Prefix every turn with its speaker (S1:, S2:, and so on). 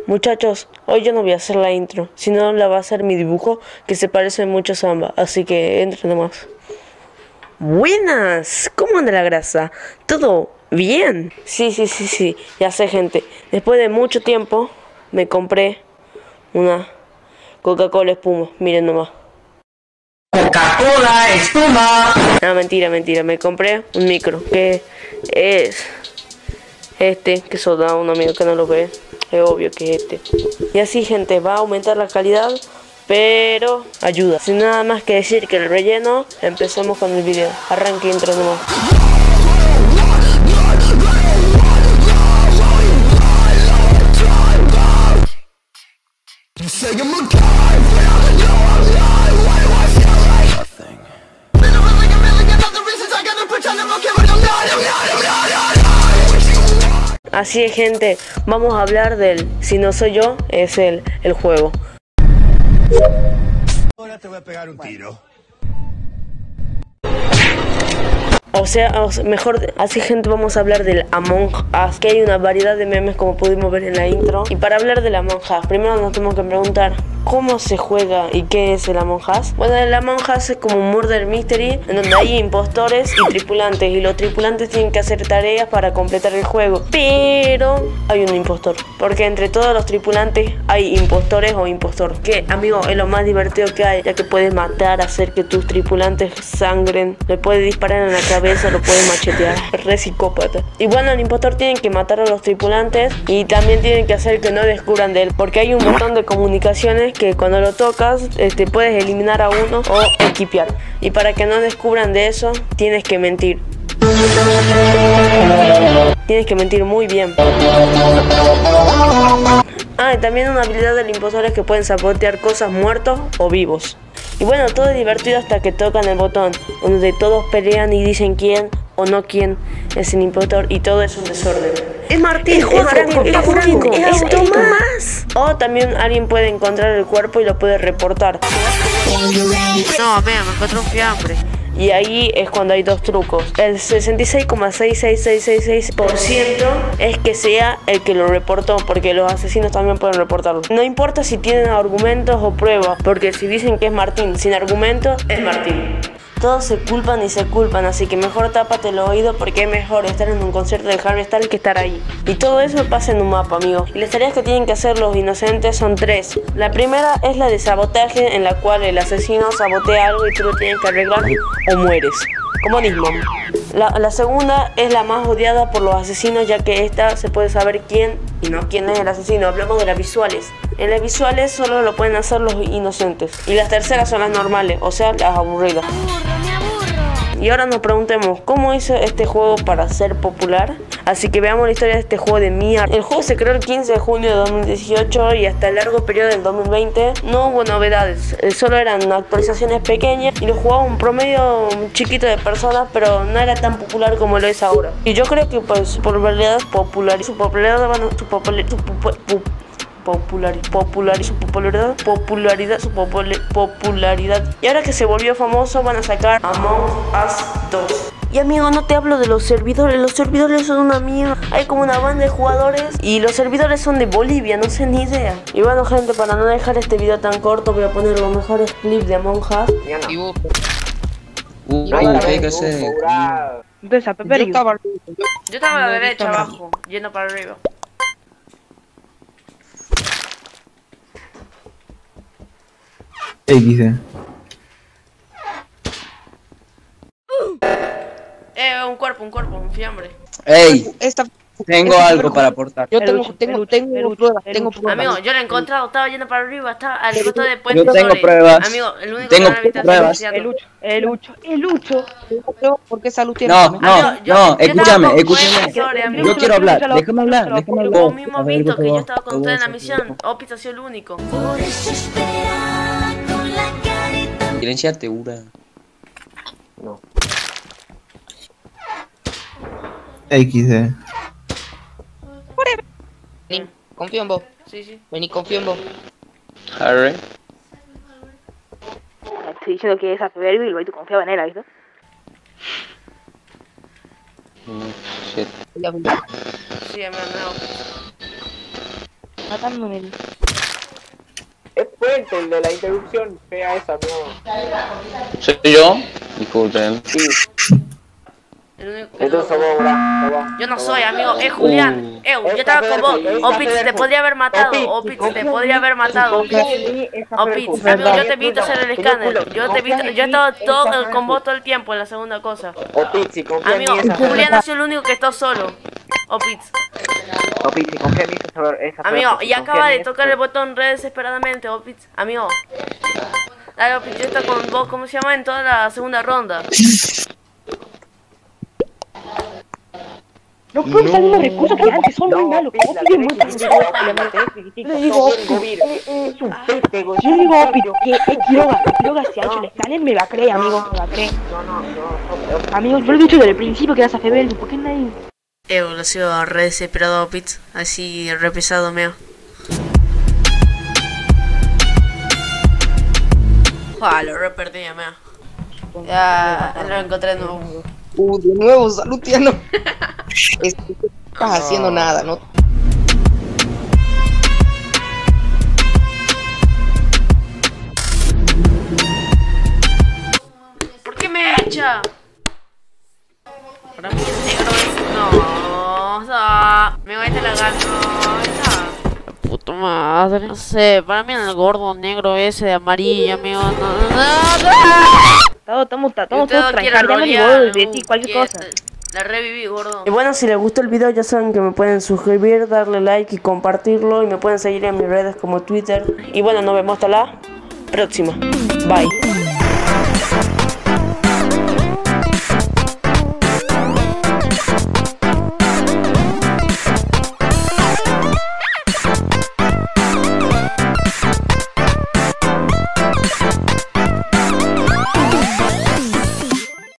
S1: Muchachos, hoy yo no voy a hacer la intro, sino la va a hacer mi dibujo que se parece mucho a Samba, así que entren nomás. Buenas, ¿cómo anda la grasa? ¿Todo bien? Sí, ya sé, gente. Después de mucho tiempo me compré una Coca-Cola espuma, miren nomás.
S2: Coca-Cola espuma.
S1: No, mentira, me compré un micro, que es este, que eso da un amigo que no lo ve. Es obvio que es este. Y así, gente, va a aumentar la calidad, pero ayuda. Sin nada más que decir que el relleno, empecemos con el video. Arranque intro nomás. Así es, gente, vamos a hablar del Si no soy yo, es el juego.
S3: Ahora te voy a pegar un tiro.
S1: O sea, mejor así, gente, vamos a hablar del Among Us, que hay una variedad de memes como pudimos ver en la intro. Y para hablar del Among Us, primero nos tenemos que preguntar ¿cómo se juega y qué es el Among Us? Bueno, el Among Us es como un murder mystery en donde hay impostores y tripulantes, y los tripulantes tienen que hacer tareas para completar el juego. Pero hay un impostor, porque entre todos los tripulantes hay impostores o impostor, que, amigo, es lo más divertido que hay, ya que puedes matar, hacer que tus tripulantes sangren, le puedes disparar en la cabeza, lo puedes machetear. Es re psicópata. Y bueno, el impostor tiene que matar a los tripulantes y también tienen que hacer que no descubran de él, porque hay un botón de comunicaciones que cuando lo tocas puedes eliminar a uno o equipear. Y para que no descubran de eso, tienes que mentir. Tienes que mentir muy bien. Ah, y también una habilidad del impostor es que pueden sabotear cosas muertos o vivos. Y bueno, todo es divertido hasta que tocan el botón, donde todos pelean y dicen quién o no quién es el impostor, y todo es un desorden. Es Martín, es Tomás. O también alguien puede encontrar el cuerpo y lo puede reportar. No, vea, me encontré un fiambre. Y ahí es cuando hay dos trucos. El 66,66666% es que sea el que lo reportó, porque los asesinos también pueden reportarlo. No importa si tienen argumentos o pruebas, porque si dicen que es Martín sin argumentos, es Martín. Todos se culpan y se culpan, así que mejor tápate el oído, porque es mejor estar en un concierto de Harry Styles que estar ahí. Y todo eso pasa en un mapa, amigos. Y las tareas que tienen que hacer los inocentes son tres. La primera es la de sabotaje, en la cual el asesino sabotea algo y tú lo tienes que arreglar o mueres. Como Nismon. La segunda es la más odiada por los asesinos, ya que esta se puede saber quién y no quién es el asesino. Hablamos de las visuales. En las visuales solo lo pueden hacer los inocentes. Y las terceras son las normales, o sea, las aburridas.
S4: Me aburro.
S1: Y ahora nos preguntemos, ¿cómo hizo este juego para ser popular? Así que veamos la historia de este juego de mierda. El juego se creó el 15 de junio de 2018 y hasta el largo periodo del 2020 no hubo novedades. Solo eran actualizaciones pequeñas y lo jugaba un promedio chiquito de personas, pero no era tan popular como lo es ahora. Y yo creo que pues su popularidad popularidad. Y ahora que se volvió famoso van a sacar Among Us 2. Y amigo, no te hablo de los servidores son una mierda. Hay como una banda de jugadores y los servidores son de Bolivia, no sé ni idea. Y bueno, gente, para no dejar este video tan corto, voy a poner los mejores clips de Among Us.
S2: ¿Qué sé?
S1: Yo estaba a la derecha abajo, yendo para arriba.
S5: XD.
S1: Un fiambre.
S2: Ey, tengo algo para aportar.
S6: Yo tengo pruebas.
S1: Amigo, yo lo he encontrado, estaba yendo para arriba, estaba al costado de Puente
S2: Yo tengo
S1: Sobre.
S2: pruebas.
S1: Amigo, el único
S2: Tengo
S1: que no habita
S2: pruebas.
S6: El Lucho. ¿Por qué salud tiene?
S2: No, escúchame.
S1: Amigo,
S2: Yo quiero hablar, déjame hablar.
S1: Vos mismo visto que yo estaba con usted en la misión. Opis ha sido el único.
S4: Por eso espera con la carita.
S2: Silenciate, Ura.
S5: XD.
S6: Vení, confío en vos.
S1: Sí.
S6: Vení, confío en vos.
S2: Harry.
S7: Estoy diciendo que es soberbio y tú confiabas en él, ¿viste?
S2: Shit.
S1: Sí, amigo, no.
S6: matándome.
S8: Es Puente el de la interrupción fea esa, no.
S2: ¿Soy yo? Disculpen.
S8: Sí.
S1: El único-
S8: Entonces sos vos, bra.
S1: Yo no soy, amigo, es Julián. Yo estaba con vos. Opitz te podría haber matado. Opitz te podría haber matado. Opitz, amigo, yo te invito a hacer el escáner. Yo he estado todo con vos todo el tiempo en la segunda cosa.
S8: Opitz, confía en
S1: Amigo,
S8: mí esa
S1: Julián ha sido el único que está solo. Opitz.
S8: Opitz, confía en mí esa
S1: Amigo, y acaba de tocar el botón re desesperadamente, Opitz. Amigo. Dale, Opitz, yo estoy con vos, ¿cómo se llama? En toda la segunda ronda.
S6: No puedo usar los recursos que antes son muy malos. Como sigue muy le digo, yo le digo, Opitz, que Quiroga se ha hecho el escáner, me la cree, amigo, me la cree. Amigo, yo lo he dicho desde el principio que eras a Feber, ¿por qué nadie?
S1: Lo sigo re desesperado, Opitz. Así re pesado, meo. Lo re perdí, meo. Ya lo encontré de nuevo.
S6: De nuevo, salud, tía, no. Estás haciendo nada, ¿no?
S1: ¿Por qué me echa? Para mí el negro es... No, me voy a la gana. Puta madre. No sé, para mí el gordo negro ese de amarillo, amigo.
S6: Estamos todos tranquilos, ni vos de decir cualquier cosa.
S1: La reviví, gordo. Y bueno, si les gustó el video ya saben que me pueden suscribir, darle like y compartirlo. Y me pueden seguir en mis redes como Twitter. Y bueno, nos vemos hasta la próxima. Bye.